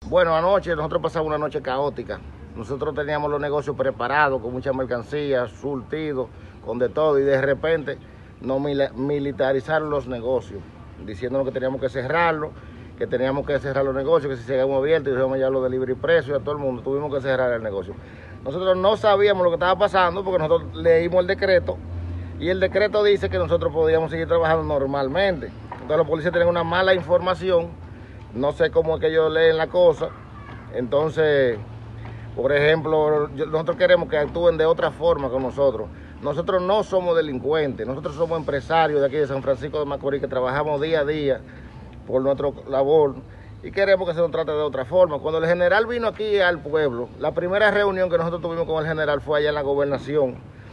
Bueno, anoche nosotros pasamos una noche caótica. Nosotros teníamos los negocios preparados con mucha mercancía, surtidos, con de todo, y de repente nos militarizaron los negocios, diciéndonos que teníamos que cerrarlos, que teníamos que cerrar los negocios, que si seguíamos abiertos, y dijimos ya lo de libre y precio, y a todo el mundo tuvimos que cerrar el negocio. Nosotros no sabíamos lo que estaba pasando porque nosotros leímos el decreto, y el decreto dice que nosotros podíamos seguir trabajando normalmente. Entonces los policías tienen una mala información, no sé cómo es que ellos leen la cosa. Entonces, por ejemplo, nosotros queremos que actúen de otra forma con nosotros. Nosotros no somos delincuentes, nosotros somos empresarios de aquí de San Francisco de Macorís que trabajamos día a día por nuestra labor y queremos que se nos trate de otra forma. Cuando el general vino aquí al pueblo, la primera reunión que nosotros tuvimos con el general fue allá en la gobernación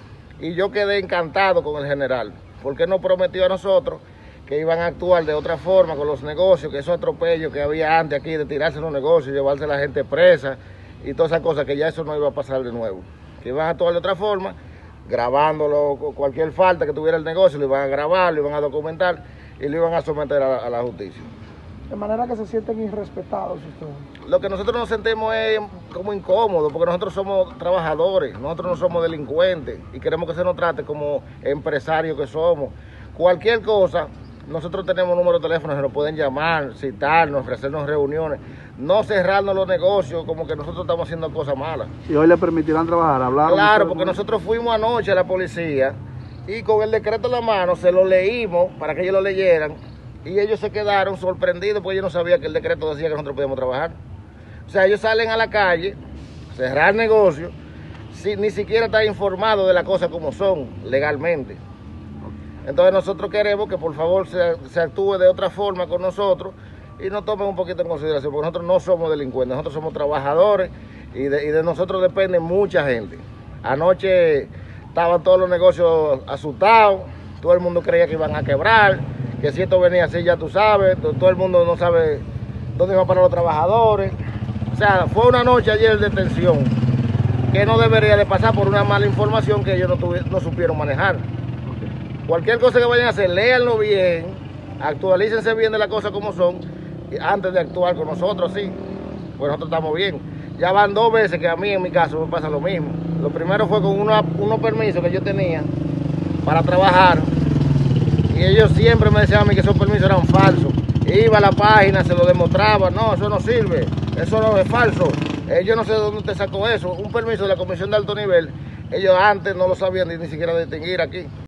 y yo quedé encantado con el general porque nos prometió a nosotros que iban a actuar de otra forma con los negocios, que esos atropellos que había antes aquí de tirarse los negocios, llevarse a la gente presa y todas esas cosas, que ya eso no iba a pasar de nuevo, que iban a actuar de otra forma, grabándolo, cualquier falta que tuviera el negocio, lo iban a grabar, lo iban a documentar y lo iban a someter a la justicia. De manera que se sienten irrespetados ustedes. Lo que nosotros nos sentimos es como incómodos, porque nosotros somos trabajadores, nosotros no somos delincuentes y queremos que se nos trate como empresarios que somos. Cualquier cosa, nosotros tenemos número de teléfono, se nos pueden llamar, citarnos, ofrecernos reuniones, no cerrarnos los negocios como que nosotros estamos haciendo cosas malas. ¿Y hoy le permitirán trabajar, hablar? Claro, porque nosotros fuimos anoche a la policía y con el decreto en la mano se lo leímos para que ellos lo leyeran y ellos se quedaron sorprendidos porque ellos no sabían que el decreto decía que nosotros podíamos trabajar. O sea, ellos salen a la calle, cerrar negocios, ni siquiera están informados de las cosas como son legalmente. Entonces nosotros queremos que por favor se actúe de otra forma con nosotros y nos tomen un poquito en consideración, porque nosotros no somos delincuentes, nosotros somos trabajadores y de nosotros depende mucha gente. Anoche estaban todos los negocios asustados, todo el mundo creía que iban a quebrar, que si esto venía así ya tú sabes, todo el mundo no sabe dónde iban a parar los trabajadores. O sea, fue una noche ayer de tensión que no debería de pasar por una mala información que ellos no supieron manejar. Cualquier cosa que vayan a hacer, léanlo bien, actualícense bien de las cosas como son, antes de actuar con nosotros, sí, pues nosotros estamos bien. Ya van 2 veces que a mí, en mi caso, me pasa lo mismo. Lo primero fue con unos permisos que yo tenía para trabajar, y ellos siempre me decían a mí que esos permisos eran falsos. Iba a la página, se lo demostraba, no, eso no sirve, eso no es falso. Yo no sé de dónde usted sacó eso, un permiso de la Comisión de Alto Nivel, ellos antes no lo sabían ni siquiera distinguir aquí.